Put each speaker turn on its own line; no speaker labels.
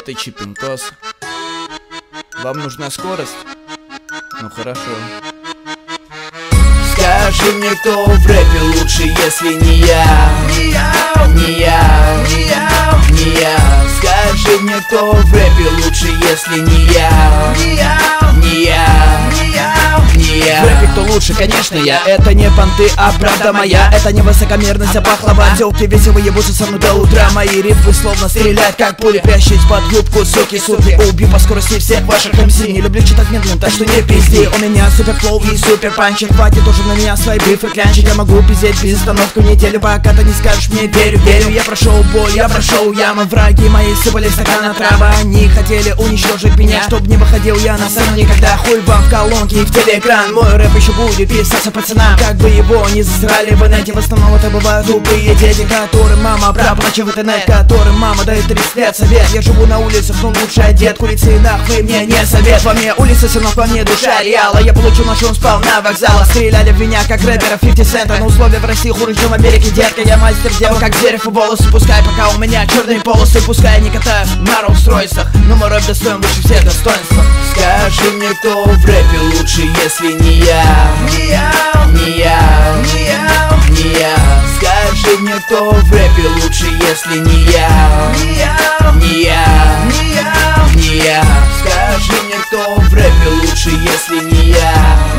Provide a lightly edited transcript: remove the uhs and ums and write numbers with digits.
ты чипинтос. Вам нужна скорость? Ну хорошо. Скажи мне, кто в рэпе лучше, если не я? Не я, не я, не я, не я. Скажи мне, кто в рэпе лучше, если не я? Не я, не я, не я, не я. В рэпе кто лучше, конечно я. Это не понты, а правда моя. Это не высокомерность, а пахлава. Тёлки весело ебутся со мной до утра. Мои рифы словно стрелять, как пули. Прячить под юбку, суки, сутки. Убью по скорости всех ваших МС. Не люблю читать медленно, так что не пизди. У меня супер флоу и супер панчи. Хватит уже на меня свои бифы клянчить. Я могу пиздеть без остановки неделю, пока ты не скажешь мне верю, верю. Я прошел боль, я прошел ямы. Враги мои сыпали стакана трава. Они хотели уничтожить меня, чтоб не выходил я на сцену никогда. Хуй вам в колонке и в телеэкран. Мой рэп еще будет писаться пацанам. Как бы его не засрали в инете. В основном это бывают тупые дети, которым мама проплачивает интернет, которым мама дает 30 лет совет. Я живу на улицах, но лучше одет. Курицы нахуй мне не совет. Во мне улица, сынок, во мне душа реала. Я получил нож, он спал на вокзалах. Стреляли в меня, как рэпера 50 цента. Но условия в России хуже, чем в Америке, детка. Я мастер дела, как зверев и волосы. Пускай пока у меня черные полосы. Пускай я не катаю на Роллс-Ройсах, но мой рэп достоин выше всех достоинств. Скажи мне, кто в рэпе лучше, если не я? Не я, не я, не я, не я. Скажи мне, кто в рэпе лучше, если не я? Не я, не я, не я, не я. Скажи мне, кто в рэпе лучше, если не я?